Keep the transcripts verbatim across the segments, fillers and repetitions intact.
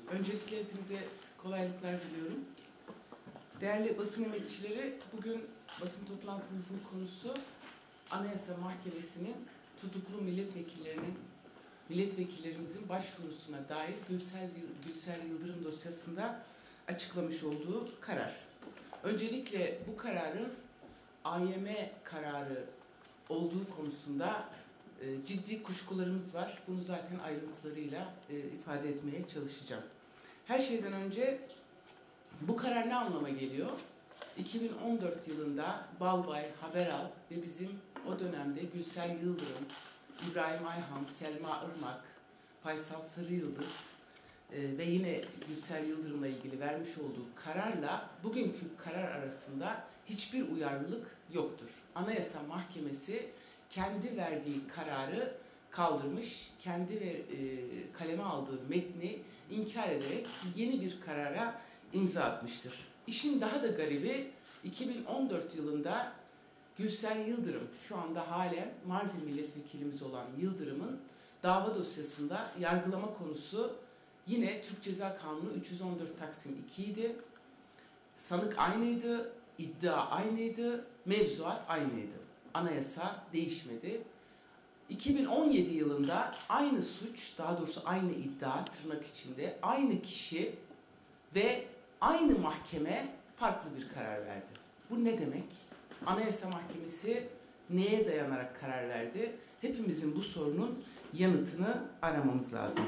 Öncelikle hepinize kolaylıklar diliyorum. Değerli basın emekçileri, bugün basın toplantımızın konusu Anayasa Mahkemesi'nin tutuklu milletvekillerinin, milletvekillerimizin başvurusuna dair Gülsel, Gülsel Yıldırım dosyasında açıklamış olduğu karar. Öncelikle bu kararın A Y M kararı olduğu konusunda e, ciddi kuşkularımız var. Bunu zaten ayrıntılarıyla e, ifade etmeye çalışacağım. Her şeyden önce bu karar ne anlama geliyor? iki bin on dört yılında Balbay, Haberal ve bizim o dönemde Gülsel Yıldırım, İbrahim Ayhan, Selma Irmak, Faysal Sarıyıldız e, ve yine Gülsel Yıldırım'la ilgili vermiş olduğu kararla bugünkü karar arasında hiçbir uyarlılık yoktur. Anayasa Mahkemesi kendi verdiği kararı kaldırmış, kendi ve e, kaleme aldığı metni inkar ederek yeni bir karara imza atmıştır. İşin daha da garibi iki bin on dört yılında Gülsel Yıldırım, şu anda halen Mardin milletvekilimiz olan Yıldırım'ın dava dosyasında yargılama konusu yine Türk Ceza Kanunu üç yüz on dört Taksim iki idi. Sanık aynıydı, iddia aynıydı, mevzuat aynıydı. Anayasa değişmedi. iki bin on yedi yılında aynı suç, daha doğrusu aynı iddia tırnak içinde, aynı kişi ve aynı mahkeme farklı bir karar verdi. Bu ne demek? Anayasa Mahkemesi neye dayanarak karar verdi? Hepimizin bu sorunun yanıtını aramamız lazım.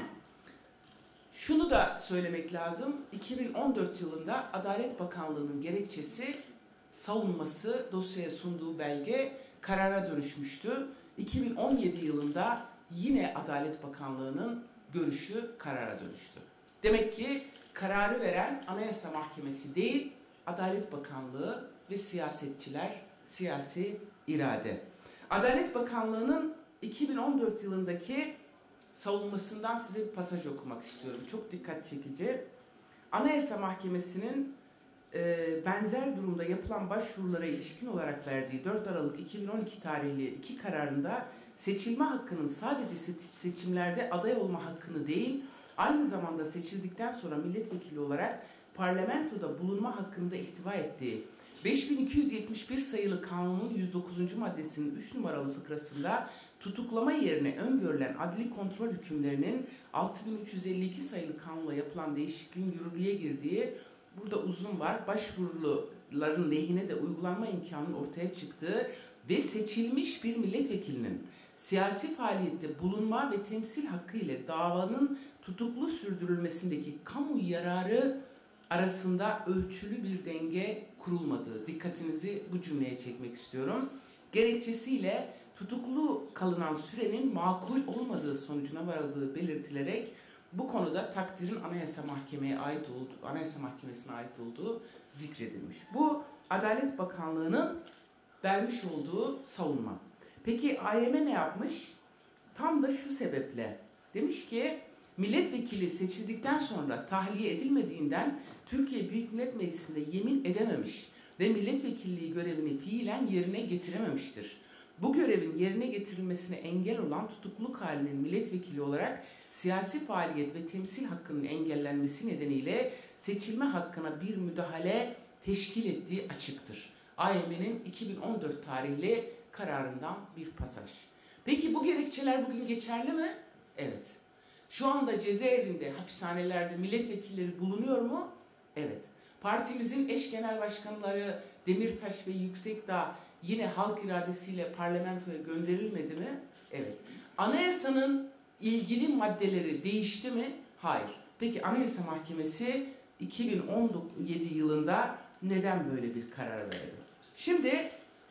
Şunu da söylemek lazım. iki bin on dört yılında Adalet Bakanlığı'nın gerekçesi, savunması, dosyaya sunduğu belge karara dönüşmüştü. iki bin on yedi yılında yine Adalet Bakanlığı'nın görüşü karara dönüştü. Demek ki kararı veren Anayasa Mahkemesi değil, Adalet Bakanlığı ve siyasetçiler, siyasi irade. Adalet Bakanlığı'nın iki bin on dört yılındaki savunmasından size bir pasaj okumak istiyorum. Çok dikkat çekici. Anayasa Mahkemesi'nin e, benzer durumda yapılan başvurulara ilişkin olarak verdiği dört Aralık iki bin on iki tarihli iki kararında seçilme hakkının sadece seçimlerde aday olma hakkını değil, aynı zamanda seçildikten sonra milletvekili olarak parlamentoda bulunma hakkında ihtiva ettiği beş bin iki yüz yetmiş bir sayılı kanunun yüz dokuzuncu maddesinin üç numaralı fıkrasında tutuklama yerine öngörülen adli kontrol hükümlerinin altı bin üç yüz elli iki sayılı kanunla yapılan değişikliğin yürürlüğe girdiği, burada uzun var, başvuruların lehine de uygulanma imkanının ortaya çıktığı ve seçilmiş bir milletvekilinin siyasi faaliyette bulunma ve temsil hakkı ile davanın tutuklu sürdürülmesindeki kamu yararı arasında ölçülü bir denge kurulmadığı, dikkatinizi bu cümleye çekmek istiyorum. Gerekçesiyle tutuklu kalınan sürenin makul olmadığı sonucuna varıldığı belirtilerek bu konuda takdirin Anayasa Mahkemesi'ne ait olduğu, Anayasa Mahkemesi'ne ait olduğu zikredilmiş. Bu Adalet Bakanlığı'nın vermiş olduğu savunma. Peki A Y M ne yapmış? Tam da şu sebeple. Demiş ki milletvekili seçildikten sonra tahliye edilmediğinden Türkiye Büyük Millet Meclisi'nde yemin edememiş ve milletvekilliği görevini fiilen yerine getirememiştir. Bu görevin yerine getirilmesine engel olan tutukluluk halinin milletvekili olarak siyasi faaliyet ve temsil hakkının engellenmesi nedeniyle seçilme hakkına bir müdahale teşkil ettiği açıktır. A Y M'nin iki bin on dört tarihli kararından bir pasaj. Peki bu gerekçeler bugün geçerli mi? Evet. Şu anda cezaevinde, hapishanelerde milletvekilleri bulunuyor mu? Evet. Partimizin eş genel başkanları Demirtaş ve Yüksekdağ yine halk iradesiyle parlamentoya gönderilmedi mi? Evet. Anayasanın ilgili maddeleri değişti mi? Hayır. Peki Anayasa Mahkemesi iki bin on yedi yılında neden böyle bir karar verdi? Şimdi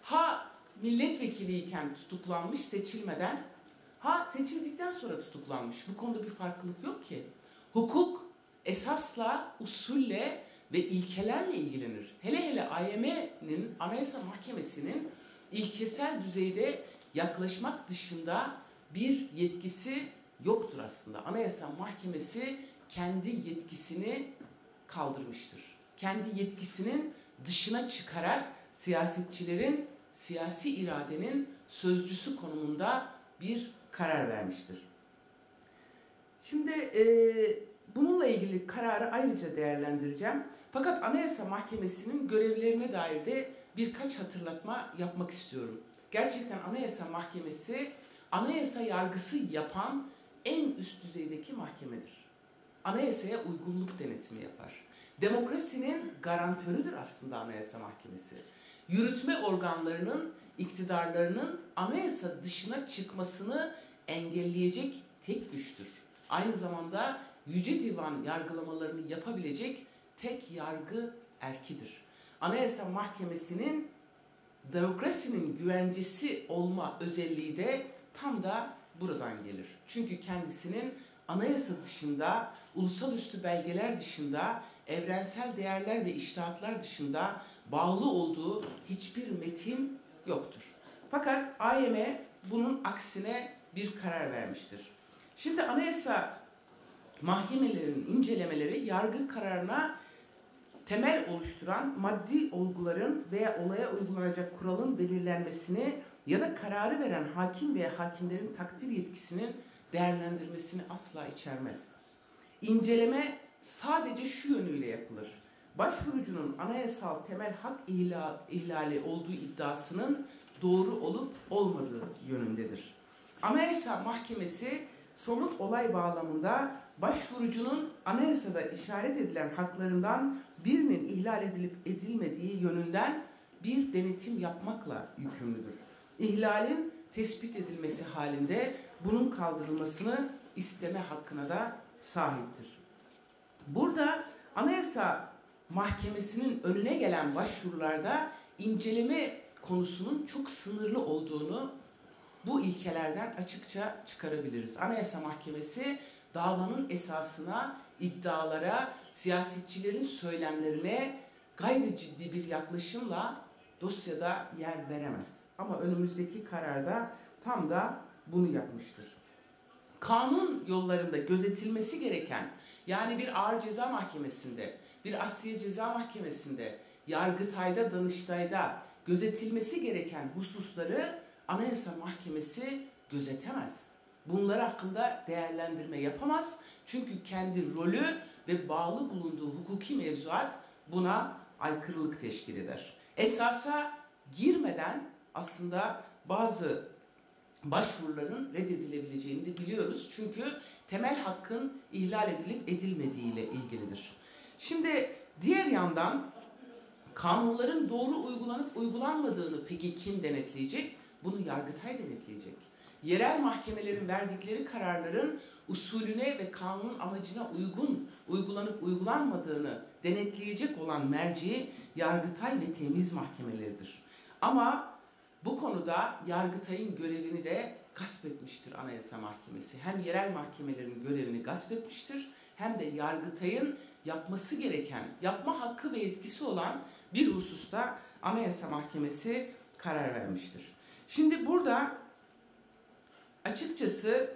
ha milletvekiliyken tutuklanmış seçilmeden, ha seçildikten sonra tutuklanmış. Bu konuda bir farklılık yok ki. Hukuk esasla, usulle ve ilkelerle ilgilenir. Hele hele A Y M'nin, Anayasa Mahkemesi'nin ilkesel düzeyde yaklaşmak dışında bir yetkisi yoktur aslında. Anayasa Mahkemesi kendi yetkisini kaldırmıştır. Kendi yetkisinin dışına çıkarak siyasetçilerin, siyasi iradenin sözcüsü konumunda bir karar vermiştir. Şimdi e, bununla ilgili kararı ayrıca değerlendireceğim. Fakat Anayasa Mahkemesi'nin görevlerine dair de birkaç hatırlatma yapmak istiyorum. Gerçekten Anayasa Mahkemesi, anayasa yargısı yapan en üst düzeydeki mahkemedir. Anayasaya uygunluk denetimi yapar. Demokrasinin garantörüdür aslında Anayasa Mahkemesi. Yürütme organlarının, iktidarlarının anayasa dışına çıkmasını engelleyecek tek güçtür. Aynı zamanda Yüce Divan yargılamalarını yapabilecek tek yargı erkidir. Anayasa Mahkemesi'nin demokrasinin güvencesi olma özelliği de tam da buradan gelir. Çünkü kendisinin anayasa dışında, uluslararası belgeler dışında, evrensel değerler ve içtihatlar dışında bağlı olduğu hiçbir metin yoktur. Fakat A Y M bunun aksine bir karar vermiştir. Şimdi anayasa mahkemelerinin incelemeleri yargı kararına temel oluşturan maddi olguların veya olaya uygulanacak kuralın belirlenmesini ya da kararı veren hakim veya hakimlerin takdir yetkisinin değerlendirmesini asla içermez. İnceleme sadece şu yönüyle yapılır: başvurucunun anayasal temel hak ihlali olduğu iddiasının doğru olup olmadığı yönündedir. Anayasa Mahkemesi somut olay bağlamında başvurucunun anayasada işaret edilen haklarından birinin ihlal edilip edilmediği yönünden bir denetim yapmakla yükümlüdür. İhlalin tespit edilmesi halinde bunun kaldırılmasını isteme hakkına da sahiptir. Burada Anayasa Mahkemesi'nin önüne gelen başvurularda inceleme konusunun çok sınırlı olduğunu bu ilkelerden açıkça çıkarabiliriz. Anayasa Mahkemesi davanın esasına, iddialara, siyasetçilerin söylemlerine gayri ciddi bir yaklaşımla dosyada yer veremez. Ama önümüzdeki kararda tam da bunu yapmıştır. Kanun yollarında gözetilmesi gereken, yani bir ağır ceza mahkemesinde, bir asliye ceza mahkemesinde, Yargıtay'da, Danıştay'da gözetilmesi gereken hususları Anayasa Mahkemesi gözetemez. Bunlar hakkında değerlendirme yapamaz. Çünkü kendi rolü ve bağlı bulunduğu hukuki mevzuat buna aykırılık teşkil eder. Esasa girmeden aslında bazı başvuruların reddedilebileceğini de biliyoruz. Çünkü temel hakkın ihlal edilip edilmediği ile ilgilidir. Şimdi diğer yandan kanunların doğru uygulanıp uygulanmadığını peki kim denetleyecek? Bunu Yargıtay denetleyecek. Yerel mahkemelerin verdikleri kararların usulüne ve kanunun amacına uygun uygulanıp uygulanmadığını denetleyecek olan merci Yargıtay ve temiz mahkemeleridir. Ama bu konuda Yargıtay'ın görevini de gasp etmiştir Anayasa Mahkemesi. Hem yerel mahkemelerin görevini gasp etmiştir, hem de Yargıtay'ın yapması gereken, yapma hakkı ve yetkisi olan bir hususta Anayasa Mahkemesi karar vermiştir. Şimdi burada açıkçası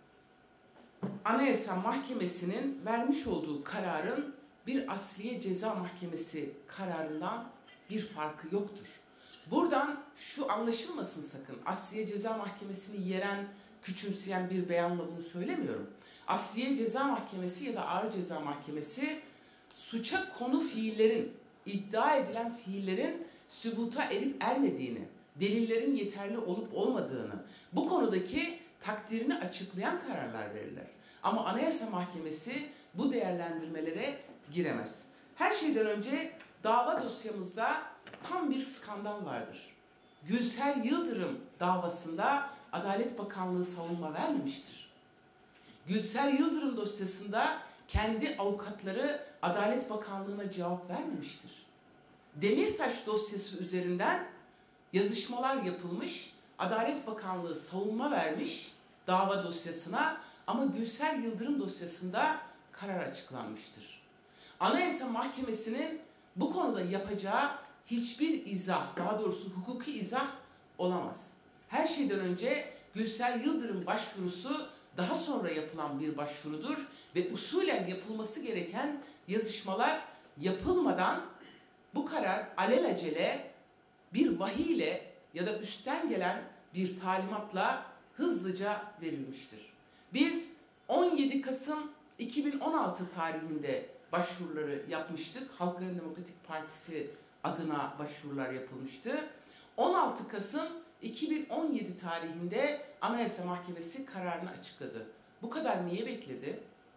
Anayasa Mahkemesi'nin vermiş olduğu kararın bir asliye ceza mahkemesi kararından bir farkı yoktur. Buradan şu anlaşılmasın sakın. Asliye Ceza Mahkemesi'ni yeren, küçümseyen bir beyanla bunu söylemiyorum. Asliye Ceza Mahkemesi ya da Ağır Ceza Mahkemesi suça konu fiillerin, iddia edilen fiillerin sübuta erip ermediğini, delillerin yeterli olup olmadığını, bu konudaki takdirini açıklayan kararlar verirler. Ama Anayasa Mahkemesi bu değerlendirmelere giremez. Her şeyden önce dava dosyamızda tam bir skandal vardır. Gülsel Yıldırım davasında Adalet Bakanlığı savunma vermemiştir. Gülsel Yıldırım dosyasında kendi avukatları Adalet Bakanlığı'na cevap vermemiştir. Demirtaş dosyası üzerinden yazışmalar yapılmış, Adalet Bakanlığı savunma vermiş dava dosyasına ama Gülsel Yıldırım dosyasında karar açıklanmıştır. Anayasa Mahkemesi'nin bu konuda yapacağı hiçbir izah, daha doğrusu hukuki izah olamaz. Her şeyden önce Gülsel Yıldırım başvurusu daha sonra yapılan bir başvurudur ve usulen yapılması gereken yazışmalar yapılmadan bu karar alelacele bir vahiyle ya da üstten gelen bir talimatla hızlıca verilmiştir. Biz on yedi Kasım iki bin on altı tarihinde başvuruları yapmıştık. Halkların Demokratik Partisi adına başvurular yapılmıştı. on altı Kasım iki bin on yedi tarihinde Anayasa Mahkemesi kararını açıkladı. Bu kadar niye bekledi?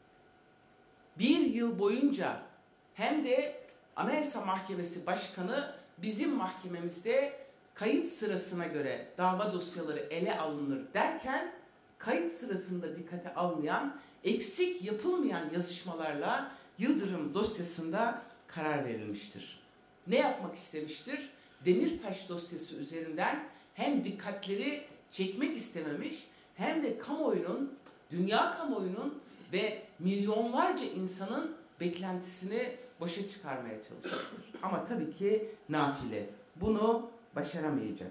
Bir yıl boyunca hem de Anayasa Mahkemesi Başkanı bizim mahkememizde kayıt sırasına göre dava dosyaları ele alınır derken kayıt sırasında dikkate almayan, eksik yapılmayan yazışmalarla Yıldırım dosyasında karar verilmiştir. Ne yapmak istemiştir? Demirtaş dosyası üzerinden hem dikkatleri çekmek istememiş hem de kamuoyunun, dünya kamuoyunun ve milyonlarca insanın beklentisini boşa çıkarmaya çalışmıştır. Ama tabii ki nafile. Bunu başaramayacak.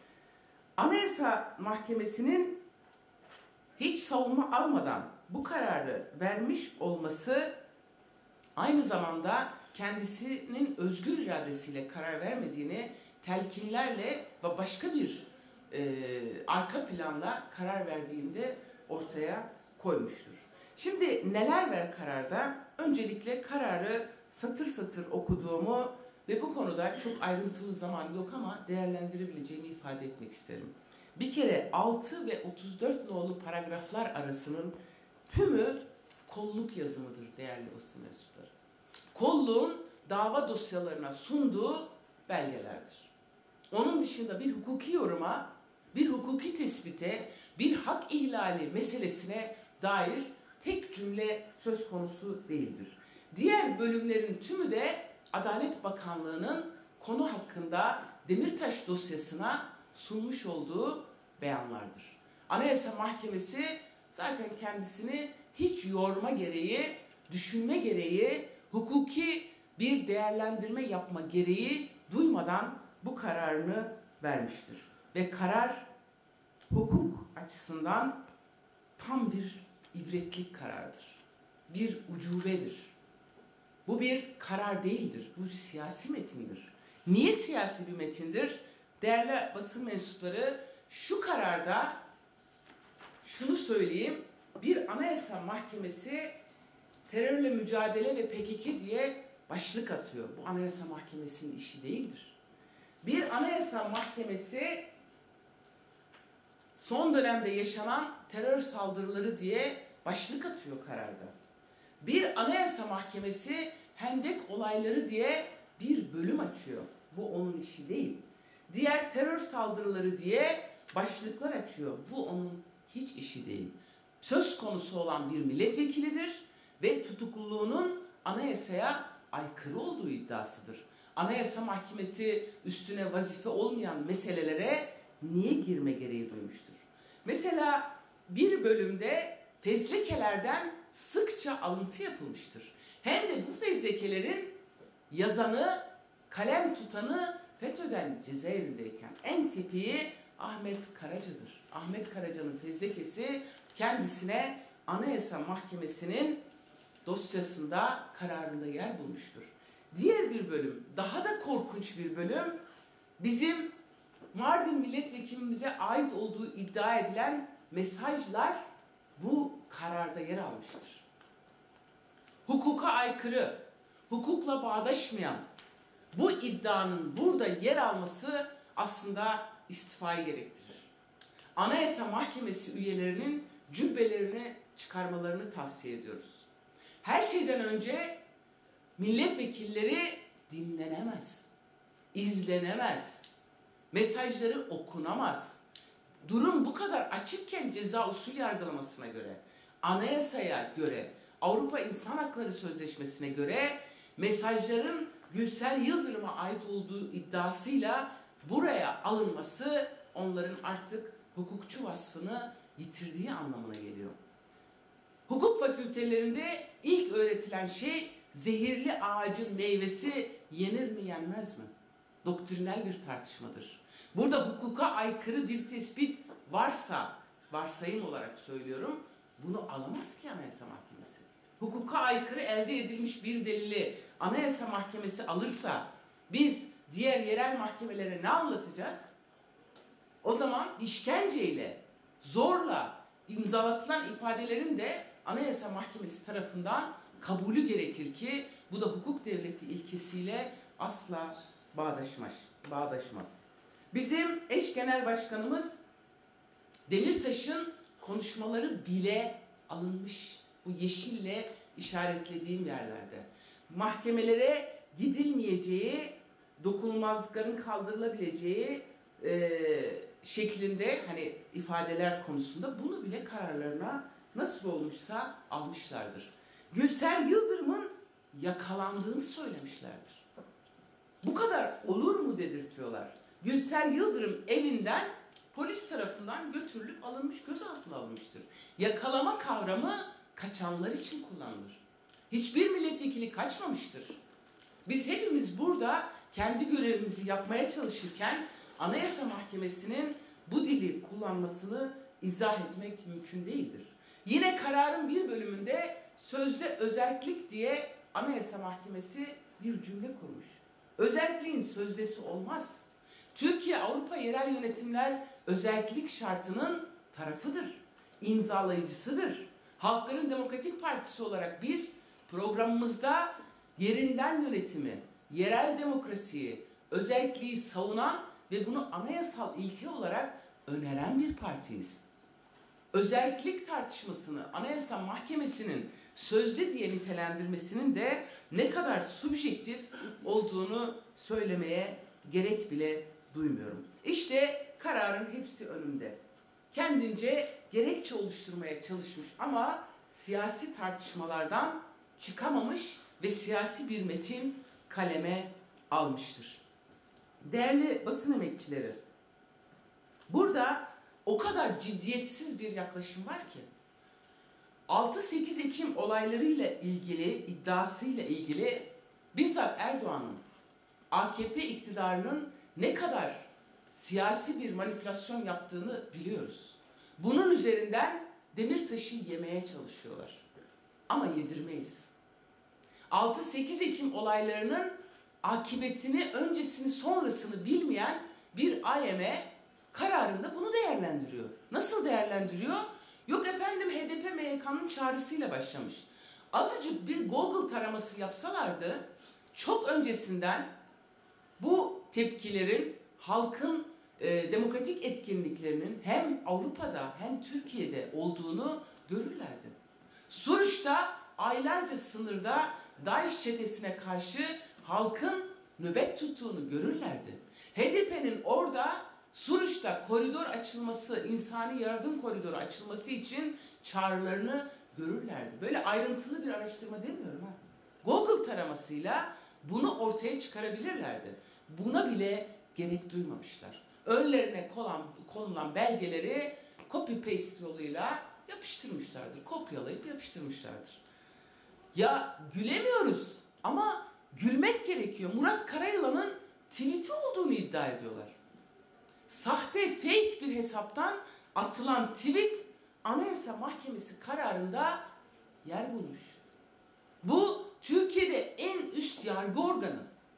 Anayasa Mahkemesi'nin hiç savunma almadan bu kararı vermiş olması aynı zamanda kendisinin özgür iradesiyle karar vermediğini telkinlerle ve başka bir e, arka planla karar verdiğinde ortaya koymuştur. Şimdi neler var kararda? Öncelikle kararı satır satır okuduğumu ve bu konuda çok ayrıntılı zaman yok ama değerlendirebileceğimi ifade etmek isterim. Bir kere altı ve otuz dört nolu paragraflar arasının tümü kolluk yazımıdır değerli basın mensupları. Kolluğun dava dosyalarına sunduğu belgelerdir. Onun dışında bir hukuki yoruma, bir hukuki tespite, bir hak ihlali meselesine dair tek cümle söz konusu değildir. Diğer bölümlerin tümü de Adalet Bakanlığı'nın konu hakkında Demirtaş dosyasına sunmuş olduğu beyanlardır. Anayasa Mahkemesi zaten kendisini hiç yorma gereği, düşünme gereği, hukuki bir değerlendirme yapma gereği duymadan bu kararını vermiştir. Ve karar hukuk açısından tam bir ibretlik karardır. Bir ucubedir. Bu bir karar değildir. Bu bir siyasi metindir. Niye siyasi bir metindir? Değerli basın mensupları, şu kararda şunu söyleyeyim. Bir Anayasa Mahkemesi terörle mücadele ve P K K diye başlık atıyor. Bu Anayasa Mahkemesi'nin işi değildir. Bir Anayasa Mahkemesi son dönemde yaşanan terör saldırıları diye başlık atıyor kararda. Bir Anayasa Mahkemesi Hendek olayları diye bir bölüm açıyor. Bu onun işi değil. Diğer terör saldırıları diye başlıklar açıyor. Bu onun hiç işi değil. Söz konusu olan bir milletvekilidir ve tutukluluğunun anayasaya aykırı olduğu iddiasıdır. Anayasa Mahkemesi üstüne vazife olmayan meselelere niye girme gereği duymuştur? Mesela bir bölümde fezlekelerden sıkça alıntı yapılmıştır. Hem de bu fezlekelerin yazanı, kalem tutanı FETÖ'den cezaevindeyken en tipiği Ahmet Karaca'dır. Ahmet Karaca'nın fezlekesi kendisine Anayasa Mahkemesi'nin dosyasında, kararında yer bulmuştur. Diğer bir bölüm, daha da korkunç bir bölüm, bizim Mardin milletvekilimize ait olduğu iddia edilen mesajlar bu kararda yer almıştır. Hukuka aykırı, hukukla bağdaşmayan bu iddianın burada yer alması aslında istifayı gerektirir. Anayasa Mahkemesi üyelerinin cübbelerini çıkarmalarını tavsiye ediyoruz. Her şeyden önce milletvekilleri dinlenemez, izlenemez, mesajları okunamaz. Durum bu kadar açıkken ceza usul yargılamasına göre, anayasaya göre, Avrupa İnsan Hakları Sözleşmesi'ne göre mesajların Gürsel Yıldırım'a ait olduğu iddiasıyla buraya alınması onların artık hukukçu vasfını yitirdiği anlamına geliyor. Hukuk fakültelerinde ilk öğretilen şey zehirli ağacın meyvesi yenir mi yenmez mi? Doktrinal bir tartışmadır. Burada hukuka aykırı bir tespit varsa, varsayım olarak söylüyorum, bunu alamaz ki Anayasa Mahkemesi. Hukuka aykırı elde edilmiş bir delili Anayasa Mahkemesi alırsa biz diğer yerel mahkemelere ne anlatacağız? O zaman işkenceyle, zorla imzalatılan ifadelerin de Anayasa Mahkemesi tarafından kabulü gerekir ki bu da hukuk devleti ilkesiyle asla bağdaşmaz. bağdaşmaz. Bizim eş genel başkanımız Demirtaş'ın konuşmaları bile alınmış. Bu yeşille işaretlediğim yerlerde. Mahkemelere gidilmeyeceği, dokunulmazlıkların kaldırılabileceği e, şeklinde hani ifadeler konusunda bunu bile kararlarına nasıl olmuşsa almışlardır. Gülsel Yıldırım'ın yakalandığını söylemişlerdir. Bu kadar olur mu dedirtiyorlar. Gülsel Yıldırım evinden polis tarafından götürülüp alınmış, gözaltına alınmıştır. Yakalama kavramı kaçanlar için kullanılır. Hiçbir milletvekili kaçmamıştır. Biz hepimiz burada kendi görevimizi yapmaya çalışırken Anayasa Mahkemesi'nin bu dili kullanmasını izah etmek mümkün değildir. Yine kararın bir bölümünde sözde özerklik diye Anayasa Mahkemesi bir cümle kurmuş. Özerkliğin sözdesi olmaz. Türkiye Avrupa Yerel Yönetimler özerklik şartının tarafıdır, imzalayıcısıdır. Halkların Demokratik Partisi olarak biz programımızda yerinden yönetimi, yerel demokrasiyi, özerkliği savunan ve bunu anayasal ilke olarak öneren bir partiyiz. Özerklik tartışmasını Anayasa Mahkemesi'nin sözde diye nitelendirmesinin de ne kadar subjektif olduğunu söylemeye gerek bile duymuyorum. İşte kararın hepsi önümde. Kendince gerekçe oluşturmaya çalışmış ama siyasi tartışmalardan çıkamamış ve siyasi bir metin kaleme almıştır. Değerli basın emekçileri, burada o kadar ciddiyetsiz bir yaklaşım var ki altı sekiz Ekim olaylarıyla ilgili, iddiasıyla ilgili bizzat Erdoğan'ın A K P iktidarının ne kadar siyasi bir manipülasyon yaptığını biliyoruz. Bunun üzerinden Demirtaş'ı yemeye çalışıyorlar. Ama yedirmeyiz. altı sekiz Ekim olaylarının akıbetini, öncesini, sonrasını bilmeyen bir A Y M kararında bunu değerlendiriyor. Nasıl değerlendiriyor? Yok efendim H D P M Y K'nın çağrısıyla başlamış. Azıcık bir Google taraması yapsalardı çok öncesinden bu tepkilerin halkın e, demokratik etkinliklerinin hem Avrupa'da hem Türkiye'de olduğunu görürlerdi. Suruç'ta aylarca sınırda DAEŞ çetesine karşı halkın nöbet tuttuğunu görürlerdi. H D P'nin orada Suruç'ta koridor açılması, insani yardım koridoru açılması için çağrılarını görürlerdi. Böyle ayrıntılı bir araştırma demiyorum ha. Google taramasıyla bunu ortaya çıkarabilirlerdi. Buna bile gerek duymamışlar. Önlerine konulan, konulan belgeleri copy paste yoluyla yapıştırmışlardır. Kopyalayıp yapıştırmışlardır. Ya gülemiyoruz ama gülmek gerekiyor. Murat Karayılan'ın tweet'i olduğunu iddia ediyorlar. Sahte, fake bir hesaptan atılan tweet Anayasa Mahkemesi kararında yer bulmuş. Bu Türkiye'de en üst yargı organı.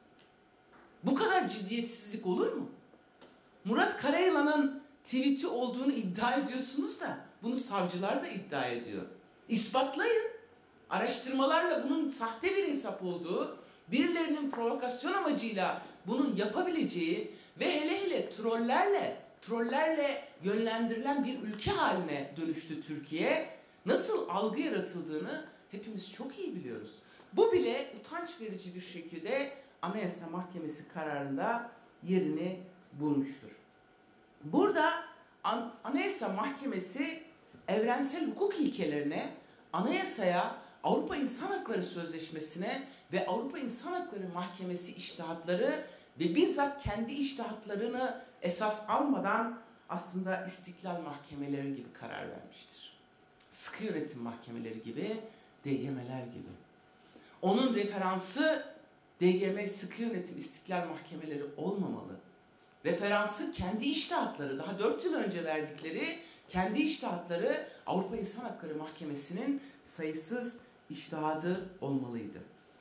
Bu kadar ciddiyetsizlik olur mu? Murat Karayılan'ın tweet'i olduğunu iddia ediyorsunuz da bunu savcılar da iddia ediyor. İspatlayın. Araştırmalarla bunun sahte bir hesap olduğu, birilerinin provokasyon amacıyla bunun yapabileceği ve hele hele trollerle, trollerle yönlendirilen bir ülke haline dönüştü Türkiye. Nasıl algı yaratıldığını hepimiz çok iyi biliyoruz. Bu bile utanç verici bir şekilde Anayasa Mahkemesi kararında yerini bulmuştur. Burada An- Anayasa Mahkemesi evrensel hukuk ilkelerine, anayasaya, Avrupa İnsan Hakları Sözleşmesi'ne ve Avrupa İnsan Hakları Mahkemesi içtihatları ve bizzat kendi içtihatlarını esas almadan aslında istiklal mahkemeleri gibi karar vermiştir. Sıkı yönetim mahkemeleri gibi, D G M'ler gibi. Onun referansı D G M, sıkı yönetim, istiklal mahkemeleri olmamalı. Referansı kendi içtihatları, daha dört yıl önce verdikleri kendi içtihatları Avrupa İnsan Hakları Mahkemesi'nin sayısız içtihadı olmalıydı.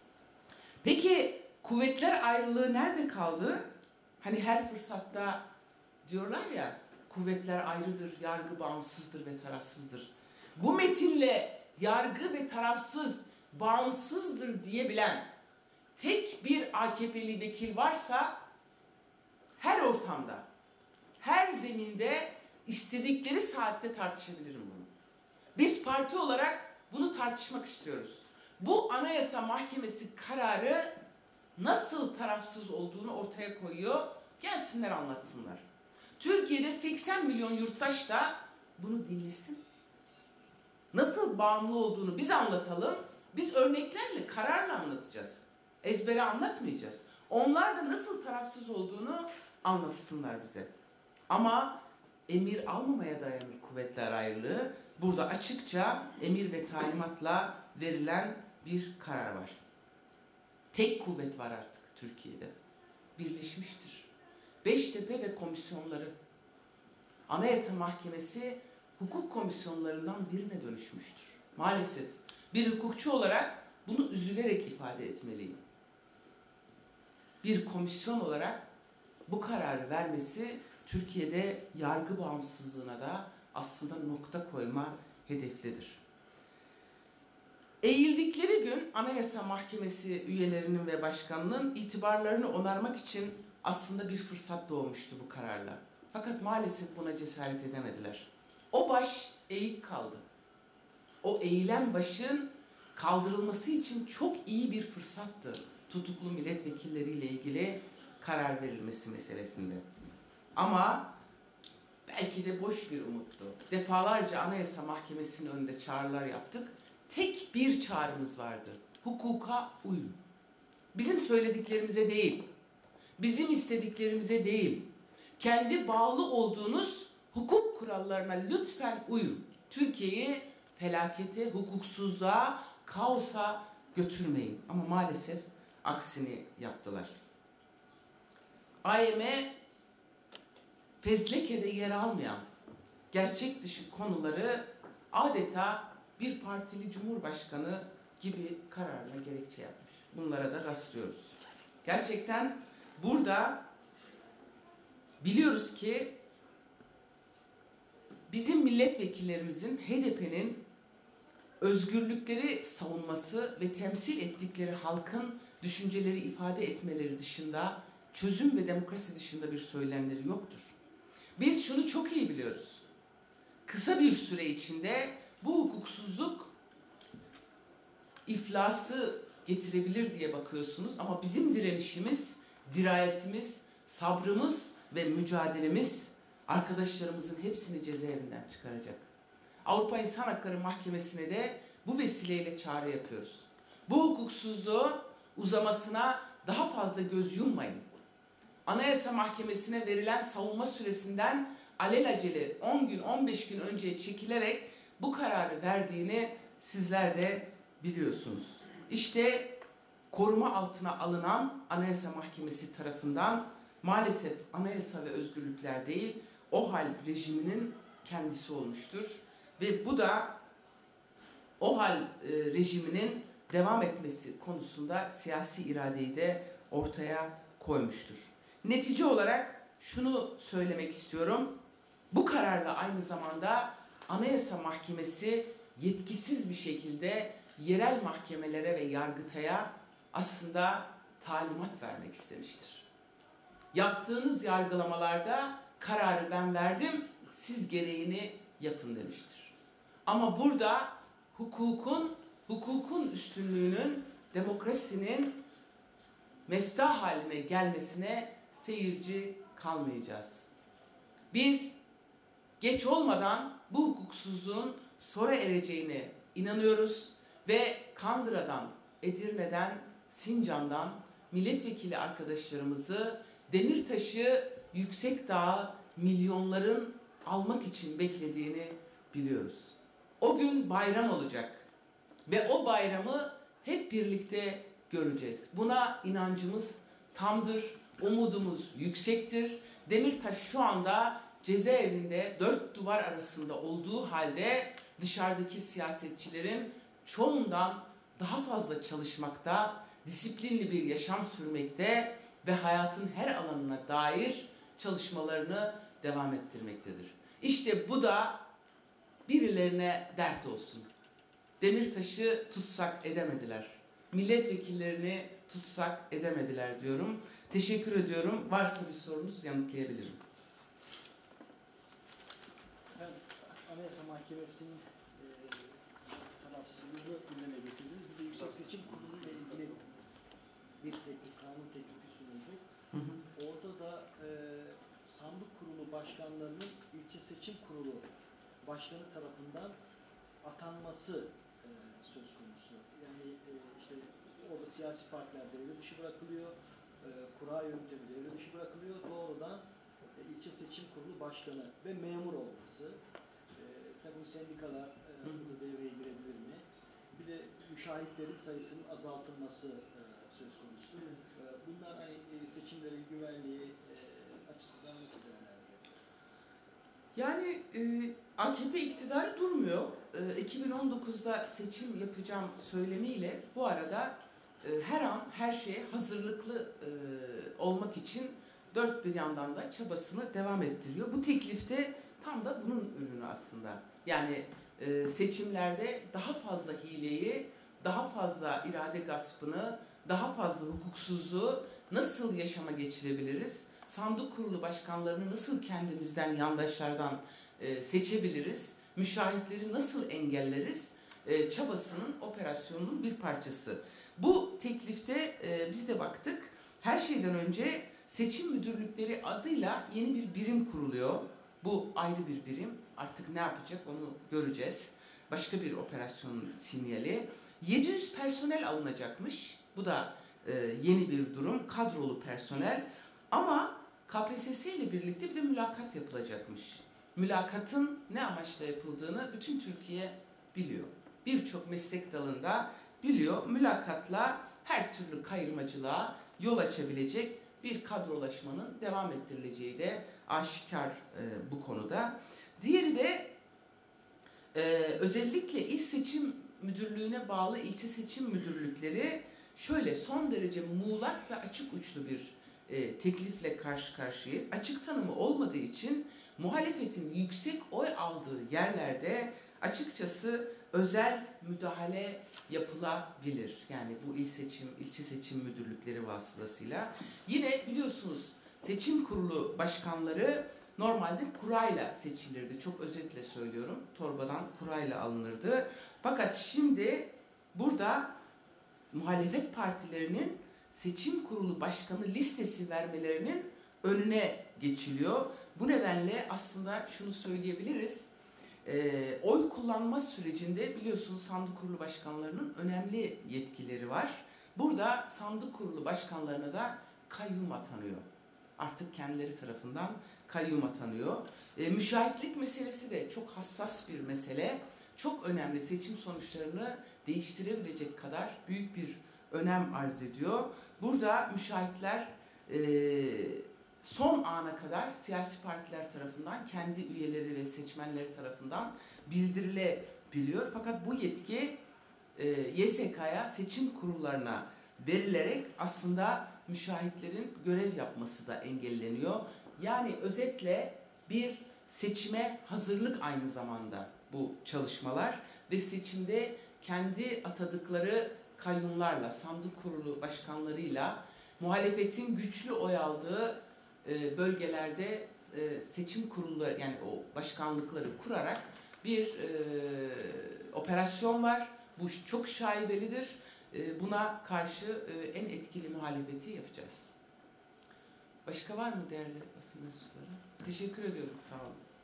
Peki kuvvetler ayrılığı nerede kaldı? Hani her fırsatta diyorlar ya, kuvvetler ayrıdır, yargı bağımsızdır ve tarafsızdır. Bu metinle yargı ve tarafsız, bağımsızdır diyebilen tek bir A K P'li vekil varsa her ortamda, her zeminde istedikleri saatte tartışabilirim bunu. Biz parti olarak bunu tartışmak istiyoruz. Bu Anayasa Mahkemesi kararı nasıl tarafsız olduğunu ortaya koyuyor. Gelsinler anlatsınlar. Türkiye'de seksen milyon yurttaş da bunu dinlesin. Nasıl bağımlı olduğunu biz anlatalım. Biz örneklerle, kararla anlatacağız. Ezbere anlatmayacağız. Onlar da nasıl tarafsız olduğunu anlatsınlar bize. Ama emir almamaya dayanır kuvvetler ayrılığı. Burada açıkça emir ve talimatla verilen bir karar var. Tek kuvvet var artık Türkiye'de. Birleşmiştir. Beştepe ve komisyonları. Anayasa Mahkemesi hukuk komisyonlarından birine dönüşmüştür. Maalesef bir hukukçu olarak bunu üzülerek ifade etmeliyim. Bir komisyon olarak bu kararı vermesi Türkiye'de yargı bağımsızlığına da aslında nokta koyma hedeflidir. Eğildikleri gün Anayasa Mahkemesi üyelerinin ve başkanının itibarlarını onarmak için aslında bir fırsat doğmuştu bu kararla. Fakat maalesef buna cesaret edemediler. O baş eğik kaldı. O eğilen başın kaldırılması için çok iyi bir fırsattı tutuklu milletvekilleriyle ilgili karar verilmesi meselesinde. Ama belki de boş bir umuttu. Defalarca Anayasa Mahkemesi'nin önünde çağrılar yaptık. Tek bir çağrımız vardı. Hukuka uyun. Bizim söylediklerimize değil, bizim istediklerimize değil, kendi bağlı olduğunuz hukuk kurallarına lütfen uyun. Türkiye'yi felakete, hukuksuzluğa, kaosa götürmeyin. Ama maalesef aksini yaptılar. A Y M fezlekede yer almayan gerçek dışı konuları adeta bir partili cumhurbaşkanı gibi kararla gerekçe yapmış. Bunlara da rastlıyoruz. Gerçekten burada biliyoruz ki bizim milletvekillerimizin H D P'nin özgürlükleri savunması ve temsil ettikleri halkın düşünceleri ifade etmeleri dışında, çözüm ve demokrasi dışında bir söylemleri yoktur. Biz şunu çok iyi biliyoruz. Kısa bir süre içinde bu hukuksuzluk iflası getirebilir diye bakıyorsunuz ama bizim direnişimiz, dirayetimiz, sabrımız ve mücadelemiz arkadaşlarımızın hepsini cezaevinden çıkaracak. Avrupa İnsan Hakları Mahkemesi'ne de bu vesileyle çağrı yapıyoruz. Bu hukuksuzluğu uzamasına daha fazla göz yummayın. Anayasa Mahkemesi'ne verilen savunma süresinden alelacele on gün, on beş gün önce çekilerek bu kararı verdiğini sizler de biliyorsunuz. İşte koruma altına alınan Anayasa Mahkemesi tarafından maalesef anayasa ve özgürlükler değil, OHAL rejiminin kendisi olmuştur. Ve bu da OHAL e, rejiminin devam etmesi konusunda siyasi iradeyi de ortaya koymuştur. Netice olarak şunu söylemek istiyorum. Bu kararla aynı zamanda Anayasa Mahkemesi yetkisiz bir şekilde yerel mahkemelere ve Yargıtay'a aslında talimat vermek istemiştir. Yaptığınız yargılamalarda kararı ben verdim, siz gereğini yapın demiştir. Ama burada hukukun, hukukun üstünlüğünün, demokrasinin meftah haline gelmesine seyirci kalmayacağız. Biz geç olmadan bu hukuksuzluğun sona ereceğine inanıyoruz ve Kandıra'dan, Edirne'den, Sincan'dan milletvekili arkadaşlarımızı Demirtaş'ı, Yüksekdağ'ı milyonların almak için beklediğini biliyoruz. O gün bayram olacak ve o bayramı hep birlikte göreceğiz. Buna inancımız tamdır, umudumuz yüksektir. Demirtaş şu anda cezaevinde dört duvar arasında olduğu halde dışarıdaki siyasetçilerin çoğundan daha fazla çalışmakta, disiplinli bir yaşam sürmekte ve hayatın her alanına dair çalışmalarını devam ettirmektedir. İşte bu da birilerine dert olsun. Demirtaş'ı tutsak edemediler. Milletvekillerini tutsak edemediler diyorum. Teşekkür ediyorum. Varsa bir sorunuz yanıtlayabilirim. Ben Anayasa Mahkemesi'nin e, tarafsızlığını gündeme getirdim. Bir de Yüksek Seçim Kurulu ile ilgili bir teklif, kanun teklifi sunuldu. Hı hı. Orada da e, sandık kurulu başkanlarının ilçe seçim kurulu başkanı tarafından atanması e, söz konusu. Yani e, işte orada siyasi partiler devre dışı bırakılıyor, e, kura yöntemi devre dışı bırakılıyor. Doğrudan e, ilçe seçim kurulu başkanı ve memur olması. E, tabii sendikalar e, burada devreye girebilir mi? Bir de müşahitlerin sayısının azaltılması e, söz konusu. Evet. E, bunlar hani e, seçimlerin güvenliği e, açısından nasıl değerlendirilir? Yani e, A K P iktidarı durmuyor. E, iki bin on dokuzda seçim yapacağım söylemiyle bu arada e, her an her şeye hazırlıklı e, olmak için dört bir yandan da çabasını devam ettiriyor. Bu teklifte tam da bunun ürünü aslında. Yani e, seçimlerde daha fazla hileyi, daha fazla irade gaspını, daha fazla hukuksuzluğu nasıl yaşama geçirebiliriz? Sandık kurulu başkanlarını nasıl kendimizden, yandaşlardan e, seçebiliriz? Müşahitleri nasıl engelleriz? E, çabasının, operasyonunun bir parçası. Bu teklifte e, biz de baktık. Her şeyden önce seçim müdürlükleri adıyla yeni bir birim kuruluyor. Bu ayrı bir birim. Artık ne yapacak onu göreceğiz. Başka bir operasyon sinyali. yedi yüz personel alınacakmış. Bu da e, yeni bir durum. Kadrolu personel. Ama K P S S ile birlikte bir de mülakat yapılacakmış. Mülakatın ne amaçla yapıldığını bütün Türkiye biliyor. Birçok meslek dalında biliyor. Mülakatla her türlü kayırmacılığa yol açabilecek bir kadrolaşmanın devam ettirileceği de aşikar e, bu konuda. Diğeri de e, özellikle il seçim müdürlüğüne bağlı ilçe seçim müdürlükleri şöyle son derece muğlak ve açık uçlu bir e, teklifle karşı karşıyayız. Açık tanımı olmadığı için muhalefetin yüksek oy aldığı yerlerde açıkçası özel müdahale yapılabilir. Yani bu il seçim, ilçe seçim müdürlükleri vasıtasıyla. Yine biliyorsunuz seçim kurulu başkanları normalde kurayla seçilirdi. Çok özetle söylüyorum. Torbadan kurayla alınırdı. Fakat şimdi burada muhalefet partilerinin seçim kurulu başkanı listesi vermelerinin önüne geçiliyor. Bu nedenle aslında şunu söyleyebiliriz. E, oy kullanma sürecinde biliyorsunuz sandık kurulu başkanlarının önemli yetkileri var. Burada sandık kurulu başkanlarına da kayyum atanıyor. Artık kendileri tarafından kayyum atanıyor. E, müşahitlik meselesi de çok hassas bir mesele. Çok önemli, seçim sonuçlarını değiştirebilecek kadar büyük bir önem arz ediyor. Burada müşahitler e, son ana kadar siyasi partiler tarafından, kendi üyeleri ve seçmenleri tarafından bildirilebiliyor. Fakat bu yetki e, Y S K'ya, seçim kurullarına verilerek aslında müşahitlerin görev yapması da engelleniyor. Yani özetle bir seçime hazırlık aynı zamanda bu çalışmalar ve seçimde kendi atadıkları kayyumlarla, sandık kurulu başkanlarıyla muhalefetin güçlü oy aldığı e, bölgelerde e, seçim kurulları yani o başkanlıkları kurarak bir e, operasyon var. Bu çok şaibelidir. E, buna karşı e, en etkili muhalefeti yapacağız. Başka var mı değerli basın mensupları? Teşekkür ediyorum. Sağ olun.